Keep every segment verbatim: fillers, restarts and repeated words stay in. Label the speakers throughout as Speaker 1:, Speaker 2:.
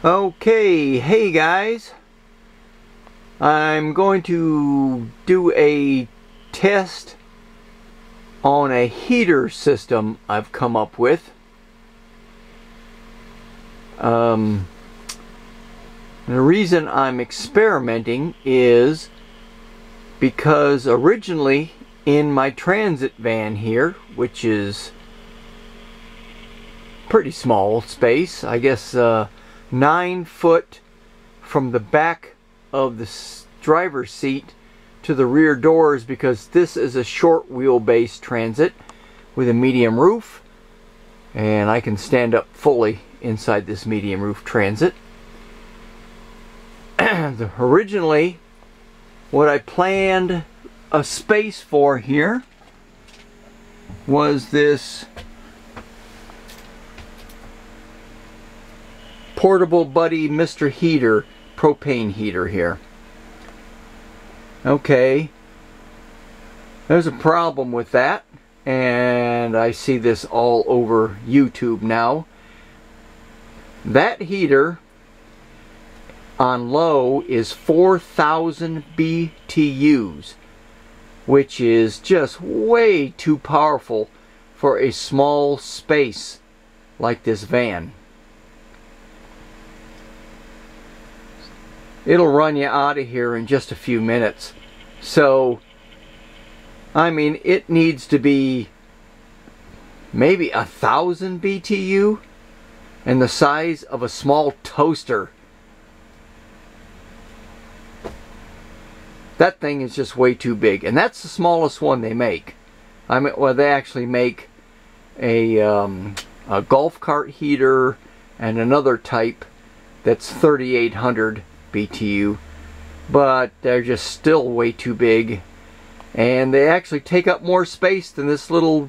Speaker 1: Okay, hey guys, I'm going to do a test on a heater system I've come up with. Um, the reason I'm experimenting is because originally in my transit van here, which is pretty small space, I guess uh, nine foot from the back of the driver's seat to the rear doors, because this is a short wheelbase transit with a medium roof, and I can stand up fully inside this medium roof transit. Originally, what I planned a space for here was this Portable Buddy Mister Heater propane heater here. Okay, there's a problem with that, and I see this all over YouTube now. That heater on low is four thousand B T Us, which is just way too powerful for a small space like this van. It'll run you out of here in just a few minutes. So, I mean, it needs to be maybe a thousand B T U and the size of a small toaster. That thing is just way too big, and that's the smallest one they make. I mean, well, they actually make a, um, a golf cart heater and another type that's thirty-eight hundred B T U, but they're just still way too big, and they actually take up more space than this little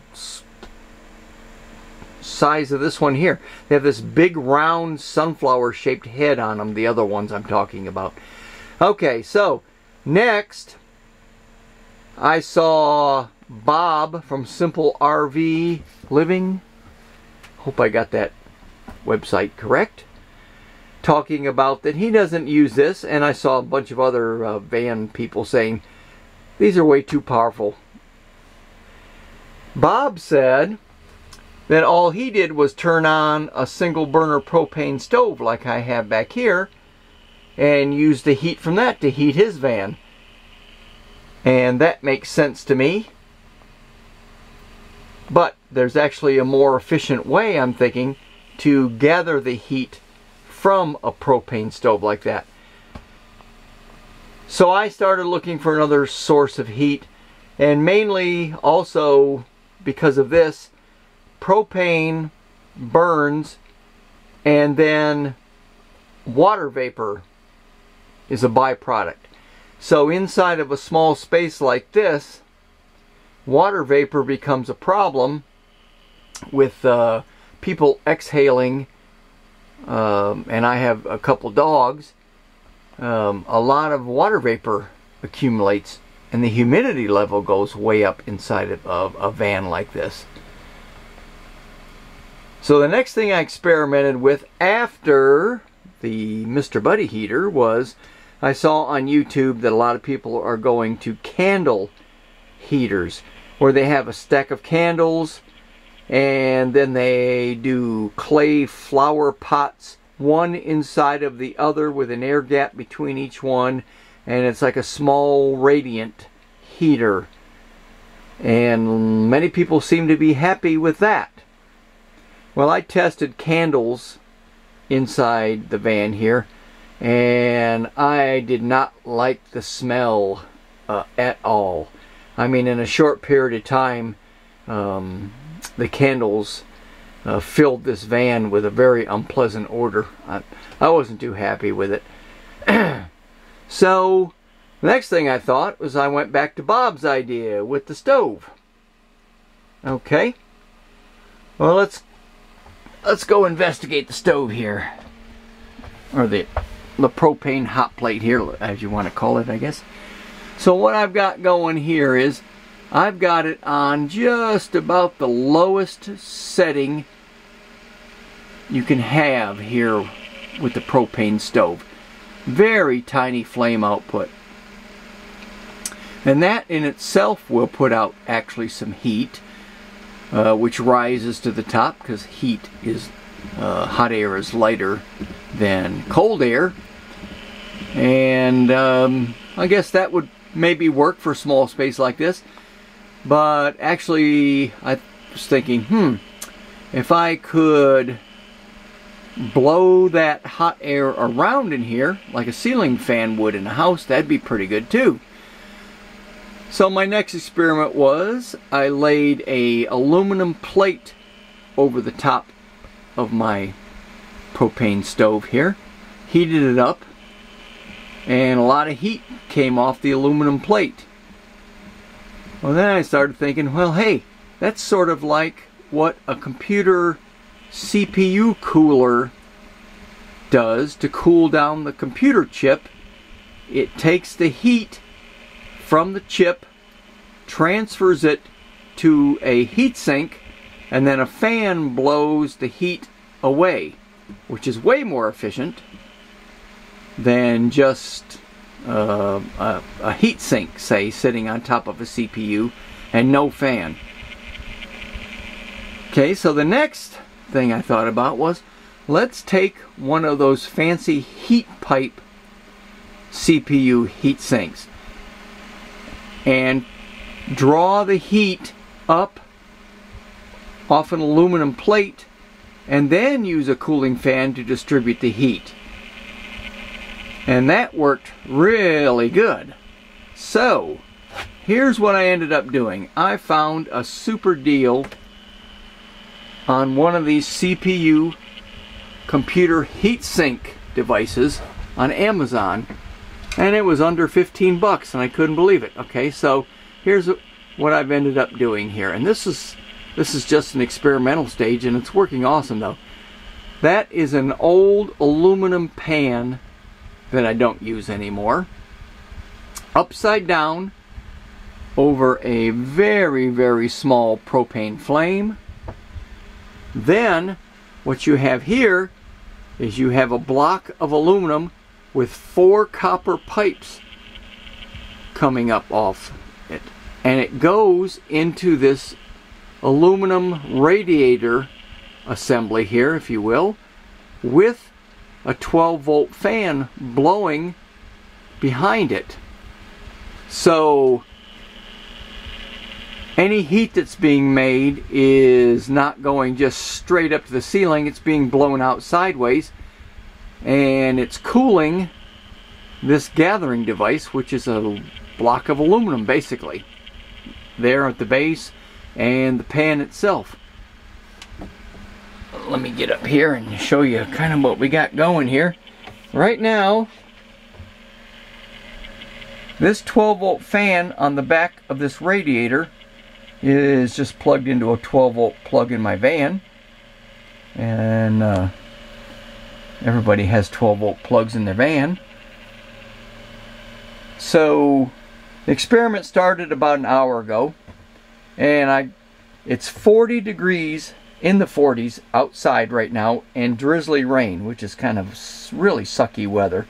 Speaker 1: size of this one here. They have this big round sunflower shaped head on them, the other ones I'm talking about. Okay, so next I saw Bob from Simple R V Living, hope I got that website correct, talking about that he doesn't use this, and I saw a bunch of other uh, van people saying these are way too powerful. Bob said that all he did was turn on a single burner propane stove like I have back here and use the heat from that to heat his van, and that makes sense to me. But there's actually a more efficient way, I'm thinking, to gather the heat from a propane stove like that. So I started looking for another source of heat, and mainly also because of this, propane burns and then water vapor is a byproduct. So inside of a small space like this, water vapor becomes a problem with uh, people exhaling. Um, and I have a couple dogs. Um, a lot of water vapor accumulates, and the humidity level goes way up inside of, of a van like this. So the next thing I experimented with after the Mister Buddy heater was, I saw on YouTube that a lot of people are going to candle heaters, where they have a stack of candles and then they do clay flower pots, one inside of the other with an air gap between each one, and it's like a small radiant heater, and many people seem to be happy with that. Well, I tested candles inside the van here, and I did not like the smell uh, at all. I mean, in a short period of time, um, the candles uh, filled this van with a very unpleasant odor. I, I wasn't too happy with it. So the next thing I thought was I went back to Bob's idea with the stove. Okay, well, let's let's go investigate the stove here, or the the propane hot plate here, as you want to call it, I guess. So what I've got going here is I've got it on just about the lowest setting you can have here with the propane stove. Very tiny flame output. And that in itself will put out actually some heat, uh, which rises to the top because heat is, uh, hot air is lighter than cold air. And um, I guess that would maybe work for a small space like this. But actually, I was thinking, hmm, if I could blow that hot air around in here like a ceiling fan would in a house, that'd be pretty good too. So my next experiment was I laid a aluminum plate over the top of my propane stove here, heated it up, and a lot of heat came off the aluminum plate. Well, then I started thinking, well, hey, that's sort of like what a computer C P U cooler does to cool down the computer chip. It takes the heat from the chip, transfers it to a heatsink, and then a fan blows the heat away, which is way more efficient than just uh, a, a heatsink, say, sitting on top of a C P U and no fan. Okay, so the next thing I thought about was, let's take one of those fancy heat pipe C P U heat sinks and draw the heat up off an aluminum plate and then use a cooling fan to distribute the heat. And that worked really good. So here's what I ended up doing. I found a super deal on one of these C P U computer heatsink devices on Amazon, and it was under fifteen bucks, and I couldn't believe it. Okay, so here's what I've ended up doing here, and this is this is just an experimental stage, and it's working awesome though. That is an old aluminum pan that I don't use anymore, upside down over a very very small propane flame. Then what you have here is you have a block of aluminum with four copper pipes coming up off it, and it goes into this aluminum radiator assembly here, if you will, with a twelve volt fan blowing behind it. So any heat that's being made is not going just straight up to the ceiling, it's being blown out sideways, and it's cooling this gathering device, which is a block of aluminum basically, there at the base, and the pan itself. Let me get up here and show you kind of what we got going here. Right now, this twelve volt fan on the back of this radiator is just plugged into a twelve volt plug in my van, and uh, everybody has twelve volt plugs in their van. So the experiment started about an hour ago, and I it's forty degrees, in the forties outside right now, and drizzly rain, which is kind of really sucky weather.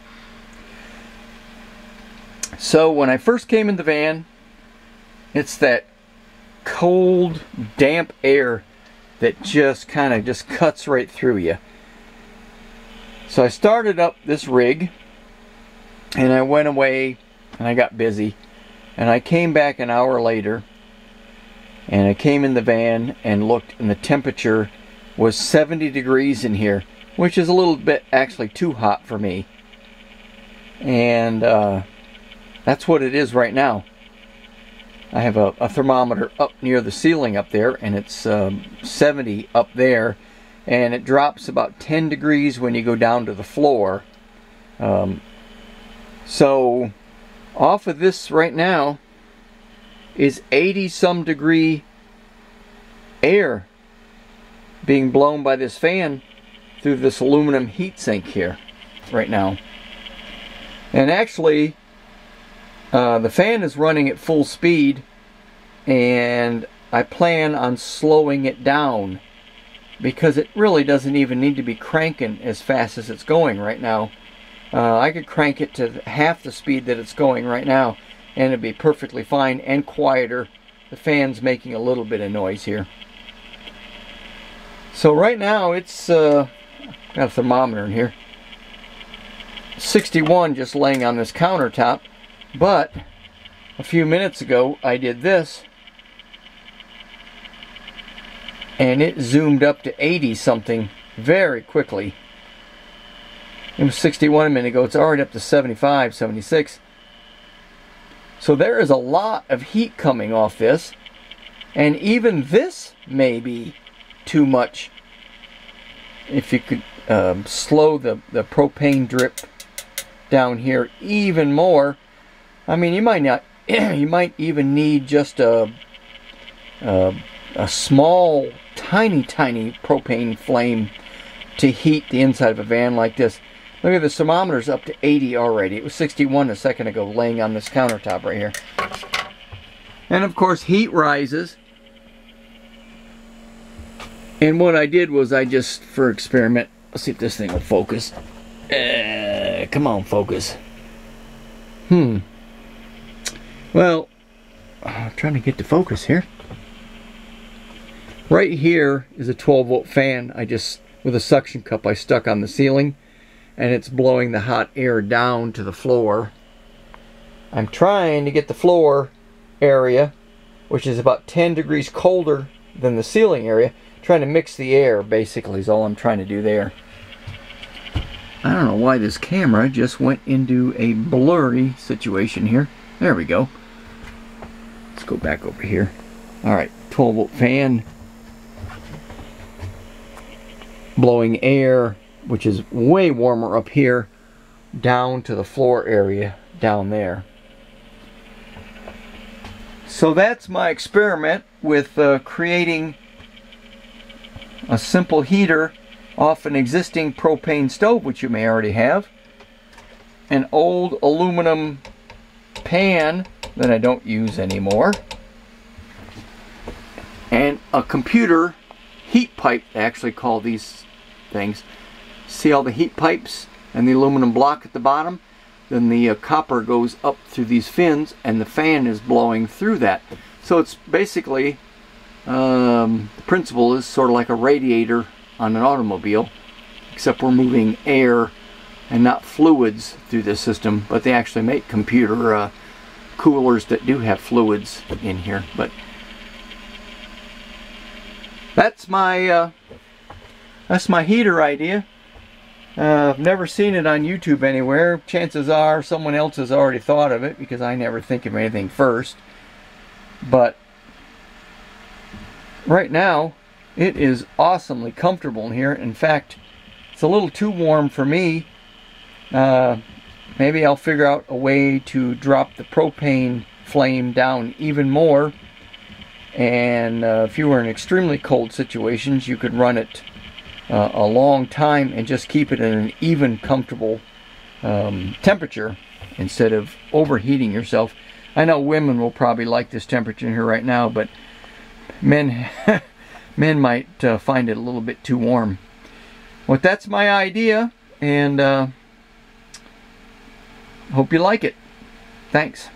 Speaker 1: So when I first came in the van, it's that cold, damp air that just kind of just cuts right through you. So I started up this rig, and I went away and I got busy, and I came back an hour later, and I came in the van and looked, and the temperature was seventy degrees in here, which is a little bit actually too hot for me. And uh, that's what it is right now. I have a, a thermometer up near the ceiling up there, and it's um, seventy up there, and it drops about ten degrees when you go down to the floor. Um, so off of this right now is eighty some degree air being blown by this fan through this aluminum heatsink here right now. And actually uh, the fan is running at full speed, and I plan on slowing it down because it really doesn't even need to be cranking as fast as it's going right now. Uh, I could crank it to half the speed that it's going right now and it'd be perfectly fine and quieter. The fan's making a little bit of noise here. So right now it's uh, got a thermometer in here. sixty-one just laying on this countertop, but a few minutes ago I did this and it zoomed up to eighty something very quickly. It was sixty-one a minute ago. It's already up to seventy-five, seventy-six. So there is a lot of heat coming off this, and even this may be too much. If you could um, slow the, the propane drip down here even more, I mean, you might not, you might even need just a, a, a small, tiny, tiny propane flame to heat the inside of a van like this. Look at the thermometer's up to eighty already. It was sixty-one a second ago laying on this countertop right here. And of course heat rises. And what I did was I just, for experiment, let's see if this thing will focus. Uh, come on, focus. Hmm. Well, I'm trying to get to focus here. Right here is a twelve volt fan I just, with a suction cup I stuck on the ceiling, and it's blowing the hot air down to the floor. I'm trying to get the floor area, which is about ten degrees colder than the ceiling area, trying to mix the air basically is all I'm trying to do there. I don't know why this camera just went into a blurry situation here. There we go. Let's go back over here. Alright, twelve volt fan blowing air, which is way warmer up here, down to the floor area down there. So that's my experiment with uh, creating a simple heater off an existing propane stove, which you may already have, an old aluminum pan that I don't use anymore, and a computer heat pipe. They actually call these things. See all the heat pipes and the aluminum block at the bottom? Then the uh, copper goes up through these fins and the fan is blowing through that. So it's basically, um, the principle is sort of like a radiator on an automobile, except we're moving air and not fluids through the system, but they actually make computer uh, coolers that do have fluids in here. But that's my uh, that's my heater idea. Uh, I've never seen it on YouTube anywhere. Chances are someone else has already thought of it, because I never think of anything first. But right now it is awesomely comfortable in here. In fact, it's a little too warm for me. Uh, maybe I'll figure out a way to drop the propane flame down even more. And uh, if you were in extremely cold situations, you could run it uh, a long time and just keep it in an even, comfortable um, temperature instead of overheating yourself. I know women will probably like this temperature in here right now, but men men might uh, find it a little bit too warm. Well, that's my idea, and uh, hope you like it. Thanks.